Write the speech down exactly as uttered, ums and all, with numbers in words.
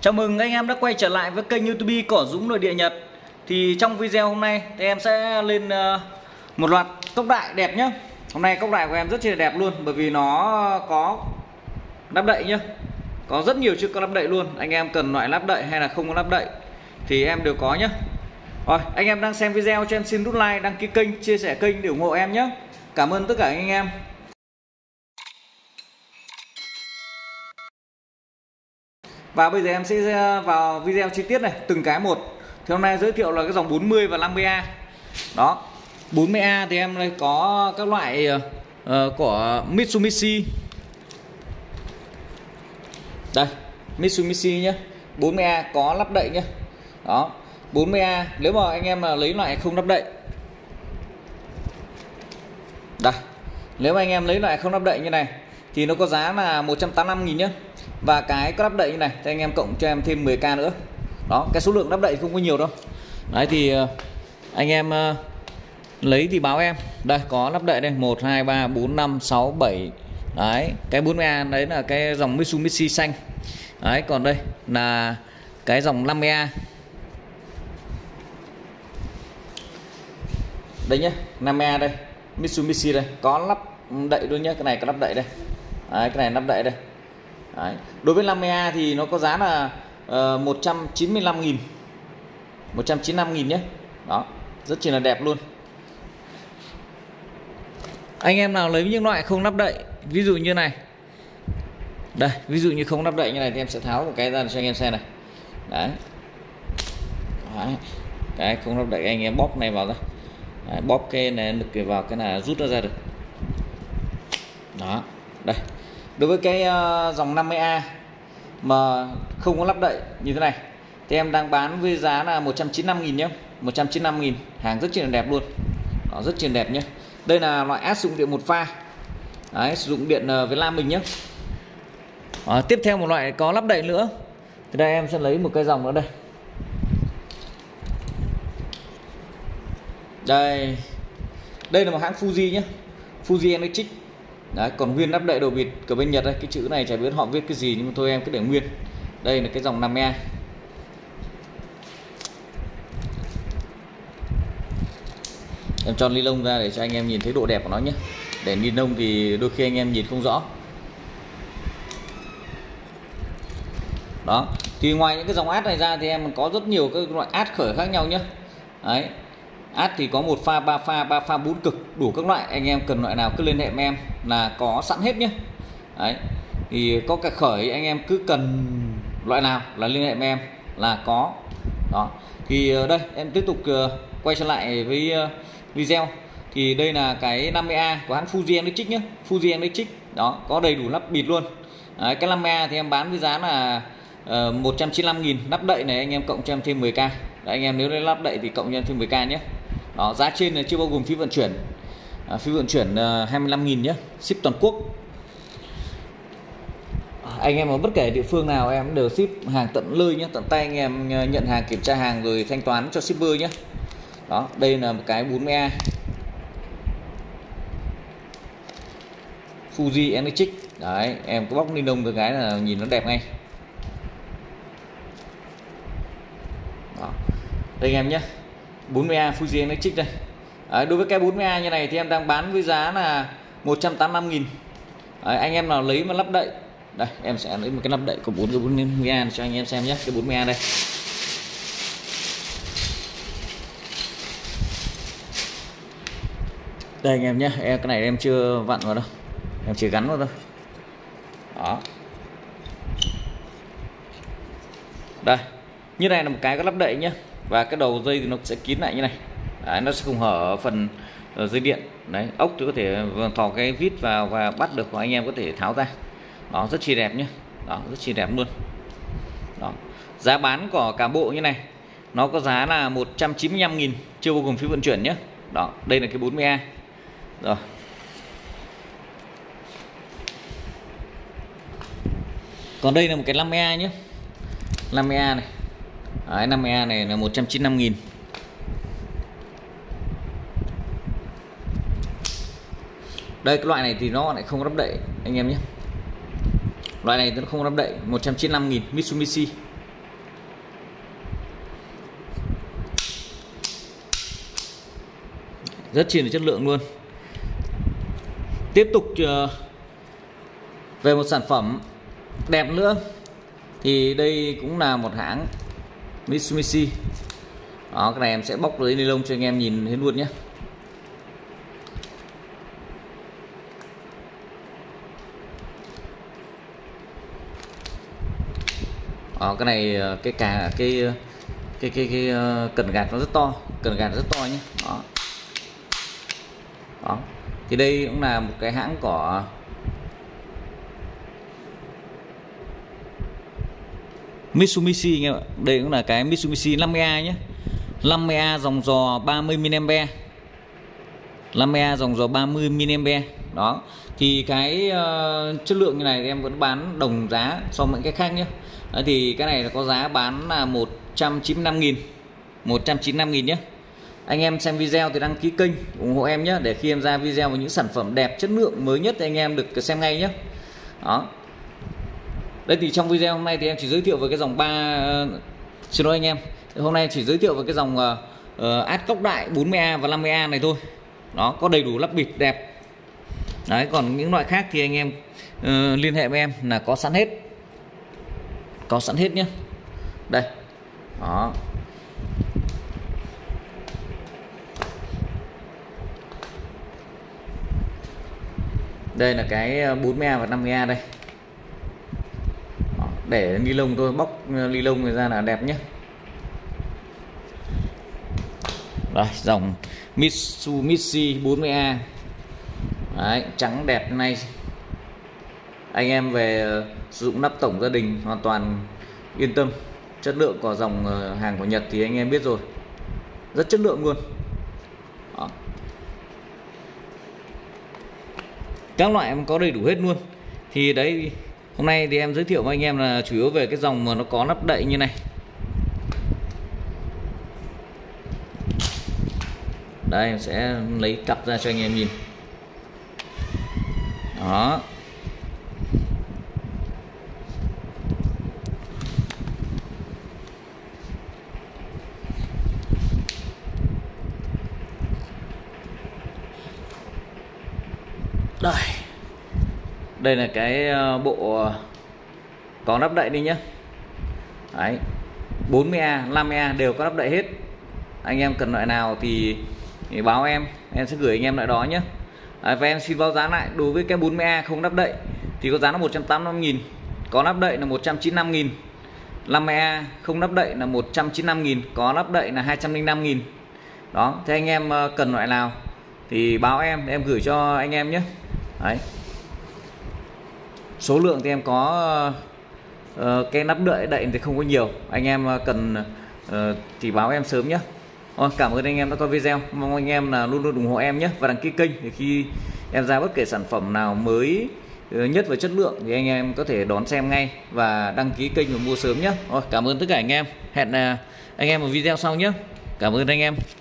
Chào mừng anh em đã quay trở lại với kênh YouTube Cỏ Dũng Nội Địa Nhật. Thì trong video hôm nay thì em sẽ lên uh, một loạt cốc đại đẹp nhé. Hôm nay cốc đại của em rất là đẹp luôn, bởi vì nó có lắp đậy nhá. Có rất nhiều chiếc có lắp đậy luôn. Anh em cần loại lắp đậy hay là không có lắp đậy thì em đều có nhé. Rồi, anh em đang xem video cho em xin nút like, đăng ký kênh, chia sẻ kênh để ủng hộ em nhé. Cảm ơn tất cả anh em. Và bây giờ em sẽ vào video chi tiết này, từng cái một. Thì hôm nay giới thiệu là cái dòng bốn mươi và năm mươi A. Đó, bốn mươi A thì em đây có các loại uh, của Mitsubishi. Đây, Mitsubishi nhé. bốn mươi A có lắp đậy nhé. Đó, bốn mươi A nếu mà anh em mà lấy loại không lắp đậy. Đây, nếu mà anh em lấy loại không lắp đậy như này thì nó có giá là một trăm tám mươi lăm nghìn nhé. Và cái có lắp đậy như này thì anh em cộng cho em thêm mười k nữa. Đó, cái số lượng lắp đậy không có nhiều đâu. Đấy thì anh em uh, lấy thì báo em. Đây có lắp đậy đây, một hai ba bốn năm sáu bảy. Đấy, cái bốn mươi A đấy là cái dòng Mitsubishi xanh. Đấy, còn đây là cái dòng năm mươi A. Đây nhé, năm mươi A đây, Mitsubishi đây, có lắp đậy luôn nhé, cái này có lắp đậy đây. Đấy, cái này lắp đậy đây. Đấy. Đối với năm mươi A thì nó có giá là uh, một trăm chín mươi lăm nghìn, một trăm chín mươi lăm nghìn nhé. Đó, rất chỉ là đẹp luôn. Anh em nào lấy những loại không lắp đậy, ví dụ như này. Đây, ví dụ như không lắp đậy như này thì em sẽ tháo một cái ra cho anh em xem này. Đấy. Đấy. Cái không lắp đậy anh em bóp này vào ra. Đấy, bóp cái này lực vào cái này rút nó ra được. Đó, đây. Đối với cái uh, dòng năm mươi A mà không có lắp đậy như thế này thì em đang bán với giá là một trăm chín mươi lăm nghìn nhé, một trăm chín mươi lăm nghìn, hàng rất là đẹp luôn. Đó, rất là đẹp nhé. Đây là loại áp dụng điện một pha. Đấy, sử dụng điện uh, Việt Nam mình nhé. Đó, tiếp theo một loại có lắp đậy nữa. Thì đây em sẽ lấy một cái dòng nữa đây. Đây. Đây là một hãng Fuji nhé. Fuji Electric. Đấy, còn nguyên lắp đậy đồ vịt của bên Nhật đây, cái chữ này chả biết họ viết cái gì nhưng mà thôi em cứ để nguyên. Đây là cái dòng năm mươi A. Em cho ni lông ra để cho anh em nhìn thấy độ đẹp của nó nhé. Để ni lông thì đôi khi anh em nhìn không rõ. Đó, thì ngoài những cái dòng át này ra thì em có rất nhiều các loại át khởi khác nhau nhé. Đấy. Át thì có một pha, ba pha, ba pha, bốn cực, đủ các loại. Anh em cần loại nào cứ liên hệ với em là có sẵn hết nhé. Đấy. Thì có cả khởi, anh em cứ cần loại nào là liên hệ với em là có. Đó. Thì đây em tiếp tục quay trở lại với video. Thì đây là cái năm mươi A của hãng Fuji Electric nhé. Fuji Electric. Đó, có đầy đủ lắp bịt luôn. Đấy, cái năm mươi A thì em bán với giá là uh, một trăm chín mươi lăm nghìn. Lắp đậy này anh em cộng cho em thêm mười k. Đấy, anh em nếu lấy lắp đậy thì cộng cho em thêm mười k nhé. Đó, giá trên là chưa bao gồm phí vận chuyển. À, phí vận chuyển uh, hai mươi lăm nghìn nhé, ship toàn quốc. Anh em ở bất kể địa phương nào em đều ship hàng tận nơi nhé, tận tay anh em nhận hàng, kiểm tra hàng rồi thanh toán cho shipper nhé. Đó, đây là một cái bốn mươi A Fuji Electric. Đấy, em có bóc ni lông cái cái là nhìn nó đẹp ngay. Đó. Đây anh em nhé, bốn mươi A Fuji Electric đây. Đấy, đối với cái bốn mươi A như này thì em đang bán với giá là một trăm tám mươi lăm nghìn. Đấy, anh em nào lấy mà lắp đậy. Đây, em sẽ lấy một cái lắp đậy của bốn cái bốn mươi A cho anh em xem nhé, cái bốn mươi A đây. Đây anh em nhé, em cái này em chưa vặn vào đâu. Em chỉ gắn vào thôi. Đó. Đây, như này là một cái có lắp đậy nhé. Và cái đầu dây thì nó sẽ kín lại như này. Đấy, nó sẽ không hở ở phần ở dây điện. Đấy, ốc thì có thể thò cái vít vào và bắt được, và anh em có thể tháo ra. Đó, rất chi đẹp nhé. Đó, rất chi đẹp luôn. Đó. Giá bán của cả bộ như này nó có giá là một trăm chín mươi lăm nghìn, chưa bao gồm phí vận chuyển nhé. Đó, đây là cái bốn mươi A. Rồi. Còn đây là một cái năm mươi A nhé. năm mươi A này. Đấy, năm mươi A này là một trăm chín mươi lăm nghìn. Đây, cái loại này thì nó lại không lắp đậy anh em nhé. Loại này nó không lắp đậy, một trăm chín mươi lăm nghìn Mitsubishi. rất chi là chất lượng luôn. Tiếp tục uh, về một sản phẩm đẹp nữa thì đây cũng là một hãng Mitsubishi. Đó, cái này em sẽ bóc giấy ni lông cho anh em nhìn thấy luôn nhé. Đó, cái này cái cả cái cái cái cái cần gạt nó rất to, cần gạt rất to nhé. Đó. Đó. Thì đây cũng là một cái hãng của Mitsubishi anh em ạ. Đây cũng là cái Mitsubishi năm mươi A nhé. năm mươi A dòng giò ba mươi mi-li-am-pe. năm mươi A dòng giò ba mươi mi-li-am-pe. Đó. Thì cái uh, chất lượng như này thì em vẫn bán đồng giá so với những cái khác nhé. Đấy, thì cái này là có giá bán là một trăm chín mươi lăm nghìn. một trăm chín mươi lăm nghìn nhé. Anh em xem video thì đăng ký kênh ủng hộ em nhé, để khi em ra video với những sản phẩm đẹp chất lượng mới nhất thì anh em được xem ngay nhé. Đó. Đây thì trong video hôm nay thì em chỉ giới thiệu về cái dòng ba uh, xin lỗi anh em. Hôm nay chỉ giới thiệu về cái dòng uh, uh, át cốc đại bốn mươi A và năm mươi A này thôi. Đó, có đầy đủ lắp bịp đẹp. Đấy, còn những loại khác thì anh em uh, liên hệ với em là có sẵn hết. Có sẵn hết nhé. Đây. Đó. Đây là cái bốn mươi A và năm mươi A đây. Đó, để ni lông tôi bóc ni lông ra là đẹp nhé. Đây, dòng Mitsubishi bốn mươi A. Đấy, trắng đẹp này. Anh em về uh, sử dụng nắp tổng gia đình hoàn toàn yên tâm. Chất lượng của dòng uh, hàng của Nhật thì anh em biết rồi, rất chất lượng luôn. Đó. Các loại em có đầy đủ hết luôn. Thì đấy, hôm nay thì em giới thiệu với anh em là chủ yếu về cái dòng mà nó có nắp đậy như này. Đây, em sẽ lấy cặp ra cho anh em nhìn. Đó. Đây. Đây là cái bộ có nắp đậy đi nhé. Đấy. bốn mươi A, năm mươi A đều có nắp đậy hết. Anh em cần loại nào thì, thì báo em, em sẽ gửi anh em loại đó nhé. Đấy, và em xin báo giá lại, đối với cái bốn mươi A không nắp đậy thì có giá là một trăm tám mươi lăm nghìn, có nắp đậy là một trăm chín mươi lăm nghìn. năm mươi A không nắp đậy là một trăm chín mươi lăm nghìn, có nắp đậy là hai trăm lẻ năm nghìn. Đó, thế anh em cần loại nào thì báo em, em gửi cho anh em nhé. Đấy. Số lượng thì em có uh, cái nắp đậy đậy thì không có nhiều. Anh em cần uh, thì báo em sớm nhé. Rồi, cảm ơn anh em đã coi video. Mong anh em là luôn luôn ủng hộ em nhé, và đăng ký kênh để khi em ra bất kể sản phẩm nào mới nhất về chất lượng thì anh em có thể đón xem ngay và đăng ký kênh và mua sớm nhé. Rồi, cảm ơn tất cả anh em. Hẹn uh, anh em ở video sau nhé. Cảm ơn anh em.